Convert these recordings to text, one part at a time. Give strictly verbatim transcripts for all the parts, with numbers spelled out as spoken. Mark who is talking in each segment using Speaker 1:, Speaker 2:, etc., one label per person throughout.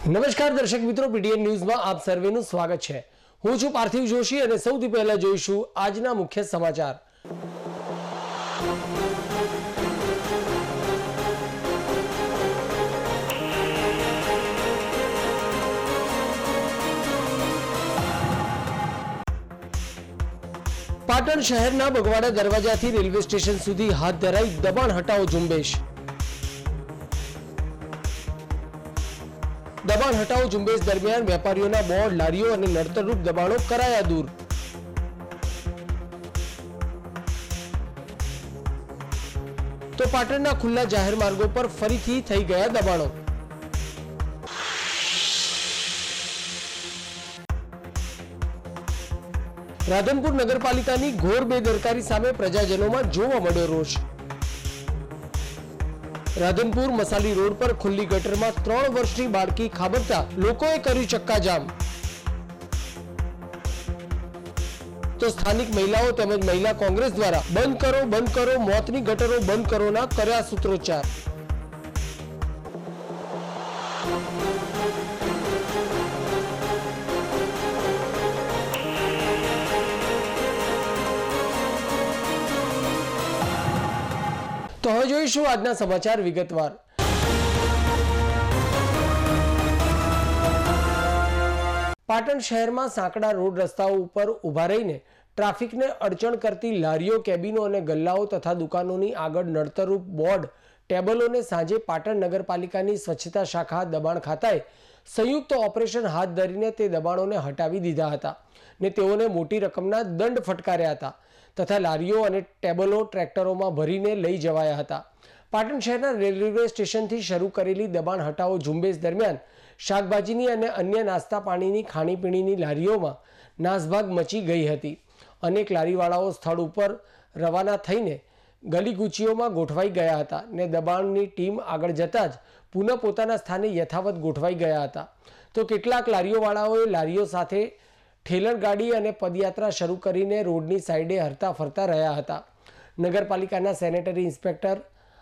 Speaker 1: નમસ્કાર દર્શક મિત્રો, પીટીએન ન્યૂઝમાં આપ સર્વેનું સ્વાગત છે। હું છું પાર્થિવ જોશી અને સૌથી પહેલા જોઈશું આજના મુખ્ય સમાચાર। પાટણ શહેરના બગવાડા દરવાજાથી રેલવે સ્ટેશન સુધી હાથ ધરાઈ દબાણ હટાવો ઝુંબેશ। દબાણ હટાવો ઝુંબેશ દરમિયાન વેપારીઓના બોર્ડ, લારીઓ અને નડતરરૂપ દબાણો કરાયા દૂર। તો પાટણના ખુલ્લા જાહેર માર્ગો પર ફરીથી થઈ ગયા દબાણો। રાધનપુર નગરપાલિકાની ઘોર બેદરકારી સામે પ્રજાજનોમાં જોવા મળ્યો રોષ। રાધનપુર મસાલી રોડ પર ખુલ્લી ગટરમાં ત્રણ વર્ષની બાળકી ખાબકતા લોકોએ કર્યું ચક્કાજામ। તો સ્થાનિક મહિલાઓ તેમજ મહિલા કોંગ્રેસ દ્વારા બંધ કરો બંધ કરો મોતની ગટરો બંધ કરોના કર્યા સૂત્રોચ્ચાર। તો હવે જોઈશું આજના સમાચાર વિગતવાર। પાટણ શહેરમાં સાંકડા રોડ રસ્તાઓ ઉપર ઊભા રહીને ટ્રાફિકને અડચણ કરતી લારીઓ, કેબિનો અને ગલ્લાઓ તથા દુકાનોની આગળ નડતરરૂપ બોર્ડ, ટેબલોને સાંજે પાટણ નગરપાલિકાની સ્વચ્છતા શાખા દબાણ ખાતાએ સંયુક્ત ઓપરેશન હાથ ધરીને તે દબાણોને હટાવી દીધા હતા ને તેઓને મોટી રકમના દંડ ફટકાર્યા હતા તથા લારીઓ અને ટેબલો ટ્રેક્ટરોમાં ભરીને લઈ જવાયા હતા। પાટણ શહેરના રેલવે સ્ટેશનથી શરૂ કરેલી દબાણ હટાવો ઝુંબેશ દરમિયાન શાકભાજીની અને અન્ય નાસ્તા પાણીની ખાણીપીણીની લારીઓમાં નાસભાગ મચી ગઈ હતી। અનેક લારીવાળાઓ સ્થળ ઉપર રવાના થઈને ગલીગૂચીઓમાં ગોઠવાઈ ગયા હતા ને દબાણની ટીમ આગળ જતાં જ પુનઃ પોતાના સ્થાને યથાવત ગોઠવાઈ ગયા હતા। તો કેટલાક લારીઓવાળાઓએ લારીઓ સાથે ઠેલર ગાડી અને પદયાત્રા શરૂ કરીને રોડની સાઈડે હરતા ફરતા રહ્યા હતા। નગરપાલિકાના સેનેટરી ઇન્સ્પેક્ટર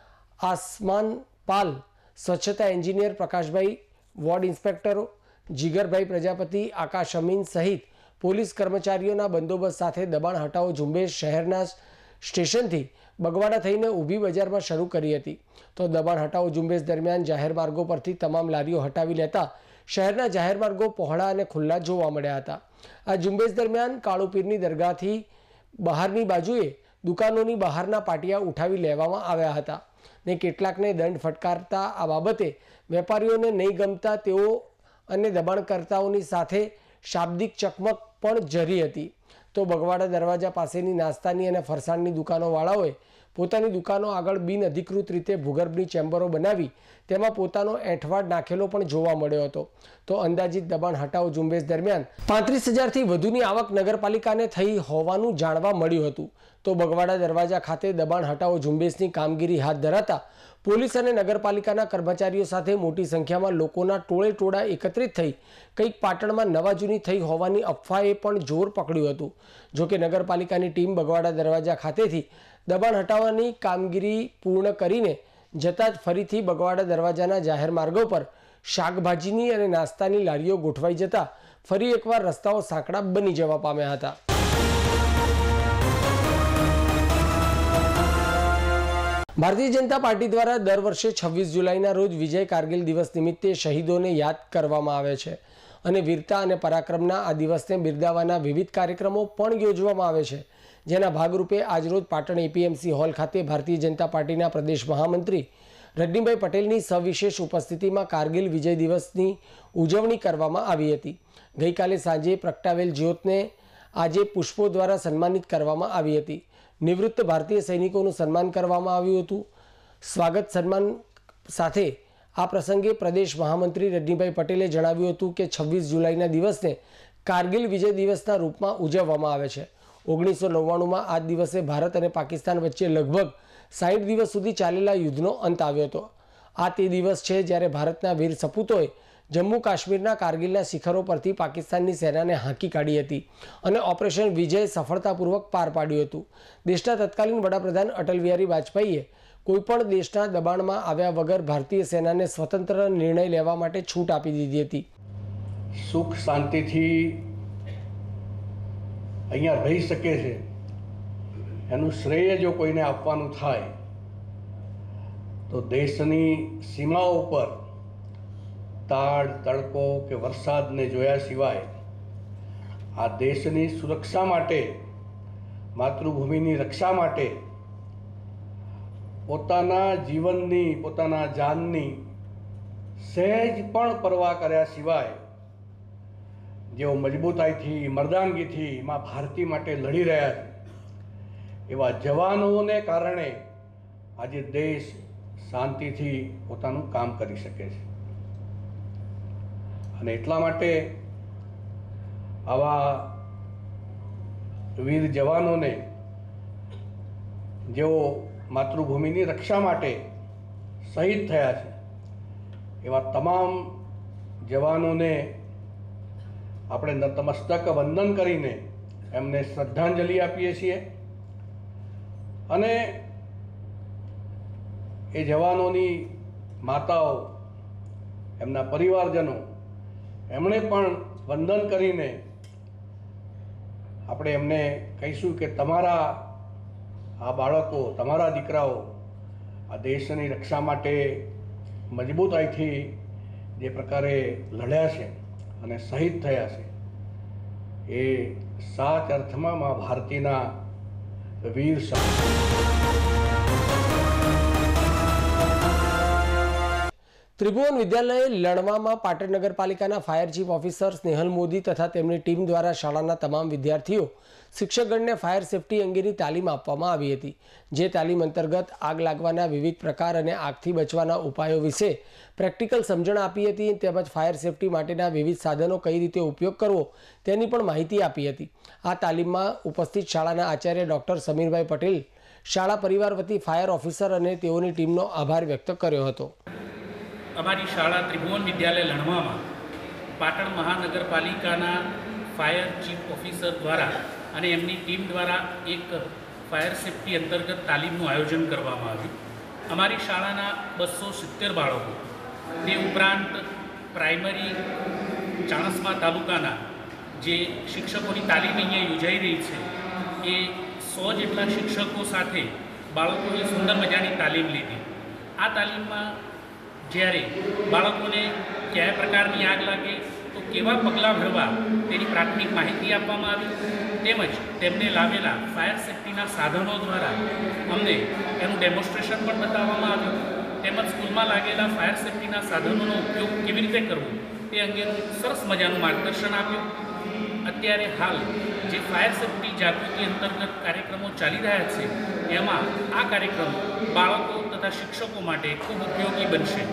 Speaker 1: આસમાન પાલ, સ્વચ્છતા એન્જિનિયર પ્રકાશભાઈ, વોર્ડ ઇન્સ્પેક્ટરો જીગરભાઈ પ્રજાપતિ, આકાશ અમીન સહિત પોલીસ કર્મચારીઓના બંદોબસ્ત સાથે દબાણ હટાવો ઝુંબેશ શહેરના સ્ટેશનથી બગવાડા થઈને ઊભી બજારમાં શરૂ કરી હતી। તો દબાણ હટાવો ઝુંબેશ દરમિયાન જાહેર માર્ગો પરથી તમામ લારીઓ હટાવી લેતા શહેરના જાહેર માર્ગો પહોળા અને ખુલ્લા જોવા મળ્યા હતા। આ ઝુંબેશ દરમિયાન કાળુપીરની દરગાહથી બહારની બાજુએ દુકાનોની બહારના પાટિયા ઉઠાવી લેવામાં આવ્યા હતા ને કેટલાકને દંડ ફટકારતા આ બાબતે વેપારીઓને નહીં ગમતા તેઓ અને દબાણકર્તાઓની સાથે શાબ્દિક ચકમક પણ જરી હતી। તો બગવાડા દરવાજા પાસેની નાસ્તાની અને ફરસાણની દુકાનોવાળાઓએ પોતાની દુકાનો આગળ બિનઅધિકૃત રીતે ભૂગર્ભની ચેમ્બરો બનાવી તેમાં પોતાનો એંઠવાડ નાખેલો પણ જોવા મળ્યો હતો। તો અંદાજિત દબાણ હટાવો ઝુંબેશ દરમિયાન પાંત્રીસ હજારથી વધુની આવક નગરપાલિકાને થઈ હોવાનું જાણવા મળ્યું હતું। તો બગવાડા દરવાજા ખાતે દબાણ હટાવો ઝુંબેશની કામગીરી હાથ ધરાતા પોલીસ અને નગરપાલિકાના કર્મચારીઓ સાથે મોટી સંખ્યામાં લોકોના ટોળે ટોળા એકત્રિત થઈ કંઈક પાટણમાં નવા જૂની થઈ હોવાની અફવાએ પણ જોર પકડ્યું હતું। જોકે નગરપાલિકાની ટીમ બગવાડા દરવાજા ખાતેથી દબાણ હટાવવાની કામગીરી પૂર્ણ કરીને જતાં જ ફરીથી બગવાડા દરવાજાના જાહેર માર્ગો પર શાકભાજીની અને નાસ્તાની લારીઓ ગોઠવાઈ જતાં ફરી એકવાર રસ્તાઓ સાંકડા બની જવા પામ્યા હતા। ભારતીય જનતા પાર્ટી દ્વારા દર વર્ષે છવ્વીસ જુલાઈના રોજ વિજય કારગિલ દિવસ નિમિત્તે શહીદોને યાદ કરવામાં આવે છે અને વીરતા અને પરાક્રમના આ દિવસને બિરદાવવાના વિવિધ કાર્યક્રમો પણ યોજવામાં આવે છે। જેના ભાગરૂપે આજરોજ પાટણ એપીએમસી હોલ ખાતે ભારતીય જનતા પાર્ટીના પ્રદેશ મહામંત્રી રજનીભાઈ પટેલની સવિશેષ ઉપસ્થિતિમાં કારગિલ વિજય દિવસની ઉજવણી કરવામાં આવી હતી। ગઈકાલે સાંજે પ્રગટાવેલ જ્યોતને આજે પુષ્પો દ્વારા સન્માનિત કરવામાં આવી હતી। નિવૃત્ત ભારતીય સૈનિકોનું સન્માન કરવામાં આવ્યું હતું। સ્વાગત સન્માન સાથે આ પ્રસંગે પ્રદેશ મહામંત્રી રજનીભાઈ પટેલે જણાવ્યું હતું કે છવ્વીસ જુલાઈના દિવસને કારગિલ વિજય દિવસના રૂપમાં ઉજવવામાં આવે છે। ઓગણીસો નવ્વાણુંમાં આ દિવસે ભારત અને પાકિસ્તાન વચ્ચે લગભગ સાઠ દિવસ સુધી ચાલેલા યુદ્ધનો અંત આવ્યો હતો। આ તે દિવસ છે જ્યારે ભારતના વીર સપૂતોએ જમ્મુ કાશ્મીરના કારગિલના શિખરો પરથી પાકિસ્તાનની સેનાને હાંકી કાઢી હતી અને ઓપરેશન વિજય સફળતાપૂર્વક પાર પાડ્યું હતું. દેશના તત્કાલીન વડાપ્રધાન અટલ બિહારી વાજપેયીએ કોઈપણ દેશના દબાણમાં આવ્યા વગર ભારતીય સેનાને સ્વતંત્ર નિર્ણય લેવા માટે છૂટ આપી દીધી હતી.
Speaker 2: સુખ શાંતિથી અહીંયા રહી શકે છે એનું શ્રેય જો કોઈને આપવાનું થાય તો દેશની સીમાઓ પર તાડ તડકો કે વરસાદને જોયા સિવાય આ દેશની સુરક્ષા માટે, માતૃભૂમિની રક્ષા માટે પોતાના જીવનની, પોતાના જાનની સહેજ પણ પરવા કર્યા સિવાય જેઓ મજબૂતાઈથી, મર્દાનગીથી મા ભારતી માટે લડી રહ્યા છે, એવા જવાનોને કારણે આજે દેશ શાંતિથી પોતાનું કામ કરી શકે છે. અને એટલા માટે આવા વીર જવાનોને, જેઓ માતૃભૂમિની રક્ષા માટે શહીદ થયા છે, એવા તમામ જવાનોને આપણે નતમસ્તક વંદન કરીને એમને શ્રદ્ધાંજલિ આપીએ છીએ. અને એ જવાનોની માતાઓ, એમના પરિવારજનો, એમણે પણ વંદન કરીને આપણે એમને કહીશું કે તમારા આ બાળકો, તમારા દીકરાઓ આ દેશની રક્ષા માટે મજબૂતાઈથી જે પ્રકારે લડ્યા છે અને શહીદ થયા છે, એ સાચ અર્થમાં મા ભારતીના વીર
Speaker 1: ત્રિભુવન વિદ્યાલય લણવામાં પાટણ નગરપાલિકાના fire chief officer Snehal Modi તથા તેમની ટીમ દ્વારા શાળાના તમામ વિદ્યાર્થીઓ, શિક્ષકગણને ફાયર સેફટી અંગેની તાલીમ આપવામાં આવી હતી. જે તાલીમ અંતર્ગત આગ લાગવાના વિવિધ પ્રકાર અને આગથી બચવાના ઉપાયો વિશે પ્રેક્ટિકલ સમજણ આપી હતી, તેમજ ફાયર સેફટી માટેના વિવિધ સાધનો કઈ રીતે ઉપયોગ કરવો તેની પણ માહિતી આપી હતી. આ તાલીમમાં ઉપસ્થિત શાળાના આચાર્ય ડૉક્ટર સમીરભાઈ પટેલ શાળા પરિવાર વતી ફાયર ઓફિસર અને તેઓની ટીમનો આભાર વ્યક્ત કર્યો હતો.
Speaker 3: અમારી શાળા ત્રિભુવન વિદ્યાલય લણવામાં પાટણ મહાનગરપાલિકાના ફાયર ચીફ ઓફિસર દ્વારા અને એમની ટીમ દ્વારા એક ફાયર સેફટી અંતર્ગત તાલીમનું આયોજન કરવામાં આવ્યું. અમારી શાળાના બસો સિત્તેર બાળકો, તે ઉપરાંત પ્રાઇમરી ચાણસ્મા તાલુકાના જે શિક્ષકોની તાલીમ અહીંયા યોજાઈ રહી છે, એ સો જેટલા શિક્ષકો સાથે બાળકોએ સુંદર મજાની તાલીમ લીધી. આ તાલીમમાં જ્યારે બાળકોને કયા પ્રકારની આગ લાગે તો કેવા પગલાં ભરવા તેની પ્રાથમિક માહિતી આપવામાં આવી, તેમજ તેમને લાવેલા ફાયર સેફટીના સાધનો દ્વારા અમને એનું ડેમોન્સ્ટ્રેશન પણ બતાવવામાં આવ્યું, તેમજ સ્કૂલમાં લાગેલા ફાયર સેફટીના સાધનોનો ઉપયોગ કેવી રીતે કરવો તે અંગેનું સરસ મજાનું માર્ગદર્શન આપ્યું. અત્યારે હાલ જે ફાયર સેફટી જાગૃતિ અંતર્ગત કાર્યક્રમો ચાલી રહ્યા છે, એમાં આ કાર્યક્રમો બાળકો તથા શિક્ષકો માટે ખૂબ ઉપયોગી બનશે.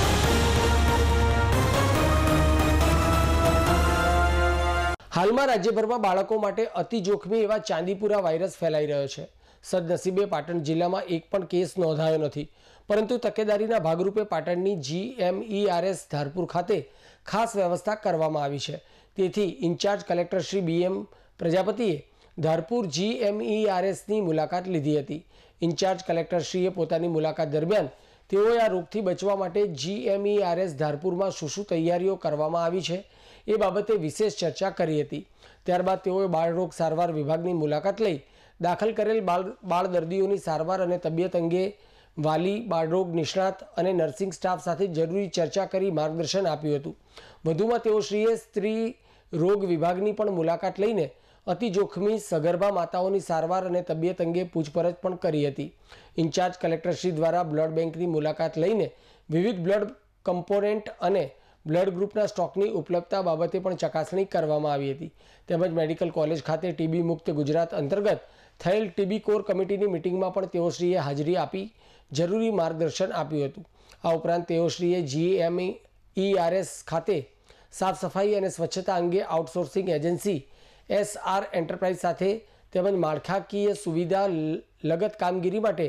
Speaker 1: હાલમાં રાજ્યભરમાં બાળકો માટે અતિ જોખમી એવા ચાંદીપુરા વાયરસ ફેલાઈ રહ્યો છે. સદનસીબે પાટણ જિલ્લામાં એક પણ કેસ નોંધાયો નથી, પરંતુ તકેદારીના ભાગરૂપે પાટણની જીએમઈઆરએસ ધારપુર ખાતે ખાસ વ્યવસ્થા કરવામાં આવી છે. તેથી in-charge collector Shri B M પ્રજાપતિએ ધારપુર જીએમઈઆરએસની મુલાકાત લીધી હતી. ઇન્ચાર્જ કલેક્ટરશ્રીએ પોતાની મુલાકાત દરમિયાન તેઓએ આ રોગથી બચવા માટે જીએમઈઆરએસ ધારપુરમાં શું શું તૈયારીઓ કરવામાં આવી છે એ બાબતે વિશેષ ચર્ચા કરી હતી. ત્યારબાદ તેઓએ બાળરોગ સારવાર વિભાગની મુલાકાત લઈ દાખલ કરેલ બાળ બાળ દર્દીઓની સારવાર અને તબિયત અંગે વાલી, બાળરોગ નિષ્ણાત અને નર્સિંગ સ્ટાફ સાથે જરૂરી ચર્ચા કરી માર્ગદર્શન આપ્યું હતું. વધુમાં તેઓશ્રીએ સ્ત્રી રોગ વિભાગની પણ મુલાકાત લઈને અતિ જોખમી સગર્ભા માતાઓની સારવાર અને તબિયત અંગે પૂછપરછ પણ કરી હતી. ઇન્ચાર્જ કલેક્ટરશ્રી દ્વારા બ્લડ બેંકની મુલાકાત લઈને વિવિધ બ્લડ કમ્પોનેન્ટ અને બ્લડ ગ્રુપના સ્ટોકની ઉપલબ્ધતા બાબતે પણ ચકાસણી કરવામાં આવી હતી. તેમજ મેડિકલ કોલેજ ખાતે ટીબી મુક્ત ગુજરાત અંતર્ગત થયેલ ટીબી કોર કમિટીની મિટિંગમાં પણ તેઓશ્રીએ હાજરી આપી જરૂરી માર્ગદર્શન આપ્યું હતું. આ ઉપરાંત તેઓશ્રીએ જીએમઈઆરએસ ખાતે સાફ સફાઈ અને સ્વચ્છતા અંગે આઉટસોર્સિંગ એજન્સી એસઆર એન્ટરપ્રાઇઝ સાથે તેમજ માળખાકીય સુવિધા લગત કામગીરી માટે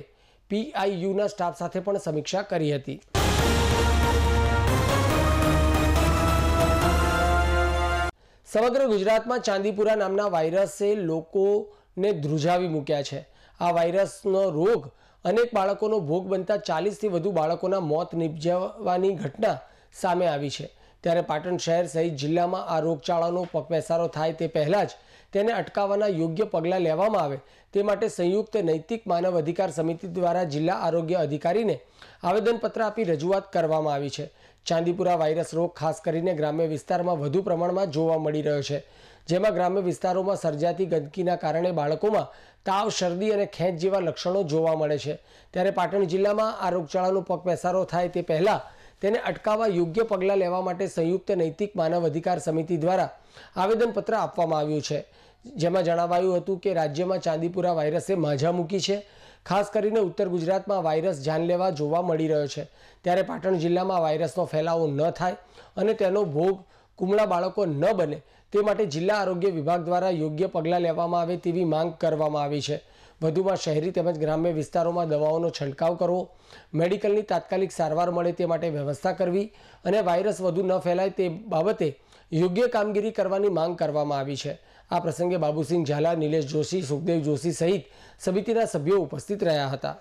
Speaker 1: પીઆઈયુના સ્ટાફ સાથે પણ સમીક્ષા કરી હતી. સમગ્ર ગુજરાતમાં ચાંદીપુરા નામના વાયરસે લોકોને ધ્રુજાવી મૂક્યા છે. આ વાયરસનો રોગ અનેક બાળકોનો ભોગ બનતા ચાલીસથી વધુ બાળકોના મોત નિપજવાની ઘટના સામે આવી છે. ત્યારે પાટણ શહેર સહિત જિલ્લામાં આ રોગચાળાનો પગપેસારો થાય તે પહેલાં જ તેને અટકાવવાના યોગ્ય પગલાં લેવામાં આવે તે માટે સંયુક્ત નૈતિક માનવ અધિકાર સમિતિ દ્વારા જિલ્લા આરોગ્ય અધિકારીને આવેદનપત્ર આપી રજૂઆત કરવામાં આવી છે. ચાંદીપુરા વાયરસ રોગ ખાસ કરીને ગ્રામ્ય વિસ્તારમાં વધુ પ્રમાણમાં જોવા મળી રહ્યો છે, જેમાં ગ્રામ્ય વિસ્તારોમાં સર્જાતી ગંદકીના કારણે બાળકોમાં તાવ, શરદી અને ખેંચ જેવા લક્ષણો જોવા મળે છે. ત્યારે પાટણ જિલ્લામાં આ રોગચાળાનો પગપેસારો થાય તે પહેલાં તેને અટકાવવા યોગ્ય પગલાં લેવા માટે સંયુક્ત નૈતિક માનવ અધિકાર સમિતિ દ્વારા આવેદનપત્ર આપવામાં આવ્યું છે, જેમાં જણાવાયું હતું કે રાજ્યમાં ચાંદીપુરા વાયરસે માઝા મૂકી છે. ખાસ કરીને ઉત્તર ગુજરાતમાં વાયરસ જાનલેવા જોવા મળી રહ્યો છે. ત્યારે પાટણ જિલ્લામાં વાયરસનો ફેલાવો ન થાય અને તેનો ભોગ કુમળા બાળકો ન બને તે માટે જિલ્લા આરોગ્ય વિભાગ દ્વારા યોગ્ય પગલાં લેવામાં આવે તેવી માંગ કરવામાં આવી છે. વધુમાં શહેરી તેમજ ગ્રામ્ય વિસ્તારોમાં દવાઓનો છંટકાવ કરવો, મેડિકલની તાત્કાલિક સારવાર મળે તે માટે વ્યવસ્થા કરવી અને વાયરસ વધુ ન ફેલાય તે બાબતે યોગ્ય કામગીરી કરવાની માંગ કરવામાં આવી છે. આ પ્રસંગે બાબુસિંહ ઝાલા, નિલેશ જોશી, સુખદેવ જોશી સહિત સમિતિના સભ્યો ઉપસ્થિત રહ્યા હતા.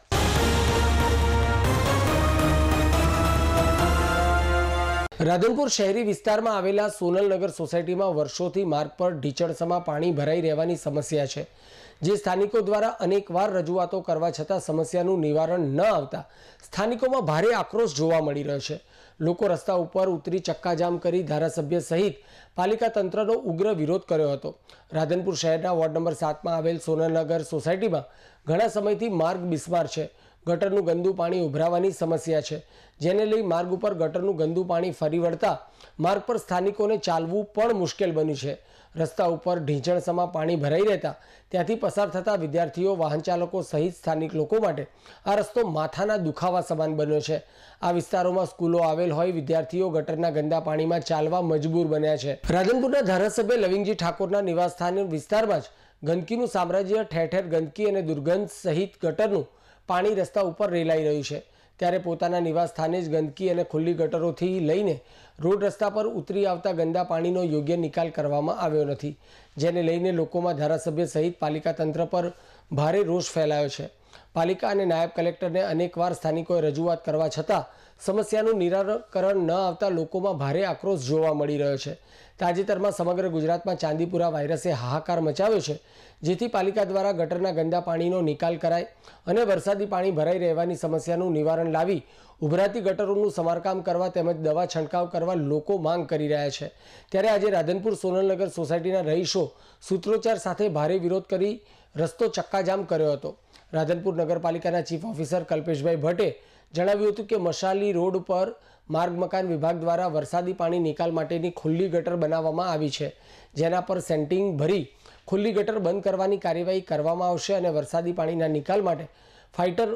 Speaker 1: રાધનપુર શહેરી વિસ્તારમાં આવેલા સોનલનગર સોસાયટીમાં વર્ષોથી માર્ગ પર ઢીચણસમાં પાણી ભરાઈ રહેવાની સમસ્યા છે, જે સ્થાનિકો દ્વારા અનેકવાર રજૂઆતો કરવા છતાં સમસ્યાનું નિવારણ ન આવતા સ્થાનિકોમાં ભારે આક્રોશ જોવા મળી રહ્યો છે. લોકો રસ્તા ઉપર ઉતરી ચક્કાજામ કરી ધારાસભ્ય સહિત પાલિકા તંત્રનો ઉગ્ર વિરોધ કર્યો હતો. રાધનપુર શહેરના વોર્ડ નંબર સાતમાં આવેલ સોનલનગર સોસાયટીમાં ઘણા સમયથી માર્ગ બિસ્માર છે. ગટરનું ગંદુ પાણી ઉભરાવાની સમસ્યા છે, જેને લઈ માર્ગ ઉપર ગટરનું ગંદુ પાણી ફરી વળતા માર્ગ પર સ્થાનિકોને ચાલવું પણ મુશ્કેલ બન્યું છે. રસ્તા ઉપર ઢીંચણસમાં પાણી ભરાઈ રહેતા ત્યાંથી પસાર થતા વિદ્યાર્થીઓ, વાહન ચાલકો સહિત સ્થાનિક લોકો માટે આ રસ્તો માથાના દુખાવા સમાન બન્યો છે. આ વિસ્તારોમાં સ્કૂલો આવેલ હોય વિદ્યાર્થીઓ ગટરના ગંદા પાણીમાં ચાલવા મજબૂર બન્યા છે. રાધનપુરના ધારાસભ્ય લવિંગજી ઠાકોરના નિવાસસ્થાન વિસ્તારમાં જ ગંદકીનું સામ્રાજ્ય, ઠેર ઠેર ગંદકી અને દુર્ગંધ સહિત ગટરનું પાણી રસ્તા ઉપર રેલાઈ રહ્યું છે. ત્યારે પોતાના નિવાસ સ્થાને જ ગંદકી અને ખુલ્લી ગટરોથી લઈને રોડ રસ્તા પર ઉતરી આવતા ગંદા પાણીનો યોગ્ય નિકાલ કરવામાં આવ્યો નથી, જેને લઈને લોકોમાં ધારાસભ્ય સહિત પાલિકા તંત્ર પર ભારે રોષ ફેલાયો છે. પાલિકા અને નાયબ કલેક્ટરને અનેકવાર સ્થાનિકોએ રજૂઆત કરવા છતાં સમસ્યાનું નિરાકરણ ન આવતા લોકોમાં ભારે આક્રોશ જોવા મળી રહ્યો છે. તાજેતરમાં સમગ્ર ગુજરાતમાં ચાંદીપુરા વાયરસે હાહાકાર મચાવ્યો છે, જેથી પાલિકા દ્વારા ગટરના ગંદા પાણીનો નિકાલ કરાય અને વરસાદી પાણી ભરાઈ રહેવાની સમસ્યાનું નિવારણ લાવી ઉભરાતી ગટરોનું સમારકામ કરવા તેમજ દવા છંટકાવ કરવા લોકો માંગ કરી રહ્યા છે. ત્યારે આજે રાધનપુર સોનલનગર સોસાયટીના રહીશો સૂત્રોચ્ચાર સાથે ભારે વિરોધ કરી રસ્તો ચક્કાજામ કર્યો હતો. રાધનપુર નગરપાલિકાના ચીફ ઓફિસર કલ્પેશભાઈ ભટ્ટે જણાવ્યું હતું કે મશાલી રોડ પર માર્ગ મકાન વિભાગ દ્વારા વરસાદી પાણી નિકાલ માટેની ખુલ્લી ગટર બનાવવામાં આવી છે, જેના પર સેન્ટિંગ ભરી ખુલ્લી ગટર બંધ કરવાની કાર્યવાહી કરવામાં આવશે અને વરસાદી પાણીના નિકાલ માટે ફાઇટર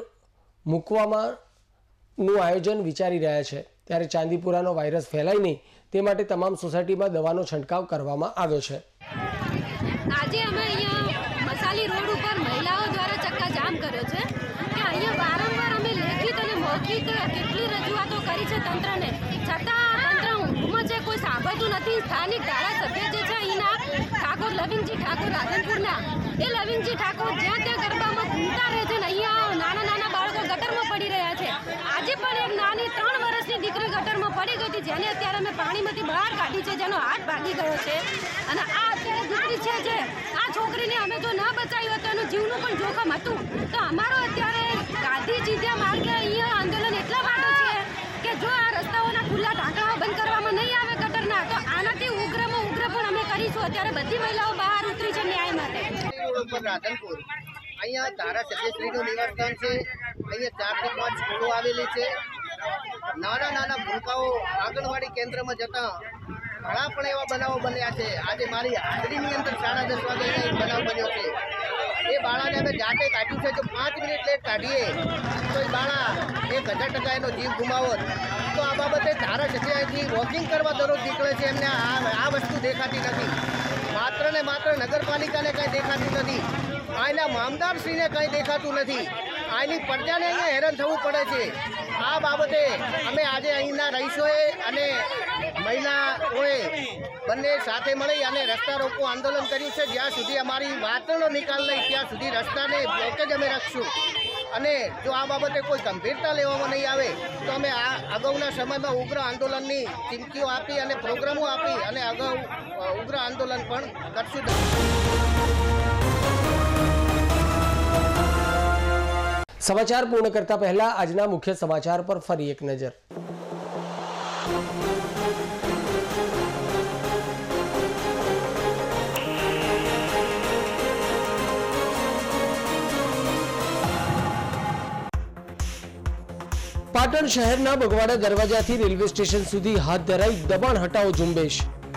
Speaker 1: મૂકવામાંનું આયોજન વિચારી રહ્યા છે. ત્યારે ચાંદીપુરાનો વાયરસ ફેલાય નહીં તે માટે તમામ સોસાયટીમાં દવાનો છંટકાવ કરવામાં આવ્યો છે.
Speaker 4: આજે અમે અહીંયા મસાલી રોડ ઉપર મહિલાઓ દ્વારા ચક્કા જામ કર્યો છે કે અહીંયા વારંવાર અમે લેખિત અને મૌખિક કેટલી રજૂઆતો કરી છે તંત્રને, છતાં તંત્ર ઊંઘમાં છે, કોઈ સાંભળતું નથી. સ્થાનિક ધારાસભ્ય જે છે અહીંના ઠાકોર લવિંગજી ઠાકોર રાધનપુરના, એ લવિંગજી ઠાકોર જ્યાં ત્યાં ગરબામાં ઘૂમતા રહે છે ને અહીંયા નાના નાના બાળકો ગટરમાં પડી રહ્યા છે. આજે પણ એક નાની ત્રણ વર્ષની દીકરી ગટરમાં પડી ગઈ હતી, જેને અત્યારે અમે પાણીમાંથી બહાર કાઢી છે, જેનો હાથ ભાગી ગયો છે. અને આ અત્યારે દીકરી છે જે આ છોકરીને અમે જો ન બચાવી હોય તો એનું જીવનું પણ જોખમ હતું. તો અમારો અત્યારે ગાંધીજી ત્યાં માર્ગે અહીંયા આંદોલન એટલા માટે છે કે જો આ રસ્તાઓના ખુલ્લા ઢાંકણાઓ બંધ કરવામાં નહીં આવે ગટરના, તો આનાથી ઉગ્રમાં ઉગ્ર પણ અમે કરીશું. અત્યારે બધી મહિલાઓ બહાર ઉતરી છે ન્યાય માટે.
Speaker 5: રાધનપુર અહીંયા ધારાસભ્યશ્રીનું નિવાસસ્થાન છે. અહીંયા ચારથી પાંચ સ્કૂલો આવેલી છે. નાના નાના ભૂલકાઓ આંગણવાડી કેન્દ્રમાં જતા ઘણા પણ એવા બનાવો બન્યા છે. આજે મારી હાજરીની અંદર સાડા દસ વાગે એક બનાવ બન્યો છે. એ બાળાને અમે જાતે કાઢ્યું છે. જો પાંચ મિનિટ લેટ કાઢીએ તો એ બાળા એક હજાર ટકા એનો જીવ ગુમાવત. તો આ બાબતે ધારાસભ્ય અહીંથી વોકિંગ કરવા દરરોજ નીકળે છે, એમને આ આ વસ્તુ દેખાતી નથી. માત્ર ને માત્ર નગરપાલિકાને કંઈ દેખાતું નથી, અહીંના મામદારશ્રીને કંઈ દેખાતું નથી. અહીંની પ્રજાને અહીંયા હેરાન થવું પડે છે. આ બાબતે અમે આજે અહીંના રહીશોએ અને મહિલાઓએ બંને સાથે મળી અને રસ્તા રોકો આંદોલન કર્યું છે. જ્યાં સુધી અમારી વાતનો નિકાલ નહીં ત્યાં સુધી રસ્તાને બ્લોકેજ અમે રાખશું. અને જો આ બાબતે કોઈ ગંભીરતા લેવામાં નહીં આવે તો અમે આ અગાઉના સમયમાં ઉગ્ર આંદોલનની ચીમકીઓ આપી અને પ્રોગ્રામો આપી અને અગાઉ ઉગ્ર આંદોલન પણ કરશું.
Speaker 1: સમાચાર પૂર્ણ કરતા પહેલા આજના મુખ્ય સમાચાર પર ફરી એક નજર. પાટણ શહેરના બગવાડા દરવાજાથી રેલવે સ્ટેશન સુધી હાથ ધરાઈ દબાણ હટાવો ઝુંબેશ.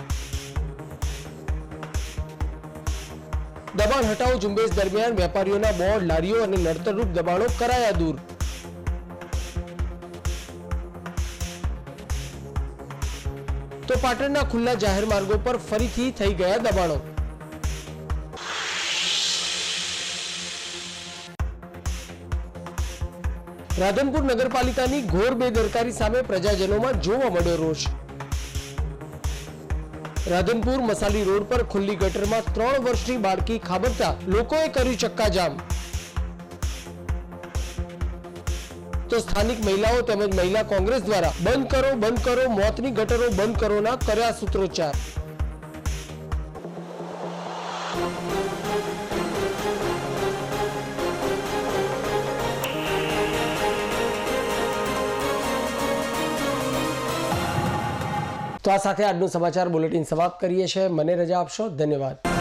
Speaker 1: દબાણ હટાવો ઝુંબેશ દરમિયાન વેપારીઓના બોર્ડ, લારીઓ અને નડતરરૂપ દબાણો કરાયા દૂર. તો પાટણના ખુલ્લા જાહેર માર્ગો પર ફરીથી થઈ ગયા દબાણો. રાધનપુર નગરપાલિકાની ઘોર બેદરકારી સામે પ્રજાજનોમાં જોવા મળ્યો રોષ. રાધનપુર મસાલી રોડ પર ખુલ્લી ગટરમાં ત્રણ વર્ષની બાળકી ખાબકતા લોકોએ કર્યું ચક્કાજામ. તો સ્થાનિક મહિલાઓ તેમજ મહિલા કોંગ્રેસ દ્વારા બંધ કરો બંધ કરો મોતની ગટરો બંધ કરોના કર્યા સૂત્રોચ્ચાર. તો આ સાથે આજનું સમાચાર બુલેટિન સમાપ્ત કરીએ છીએ. મને રજા આપશો. ધન્યવાદ.